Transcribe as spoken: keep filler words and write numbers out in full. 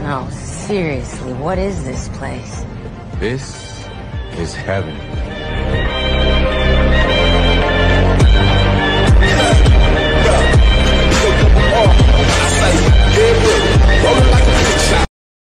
No, seriously, what is this place? This is heaven.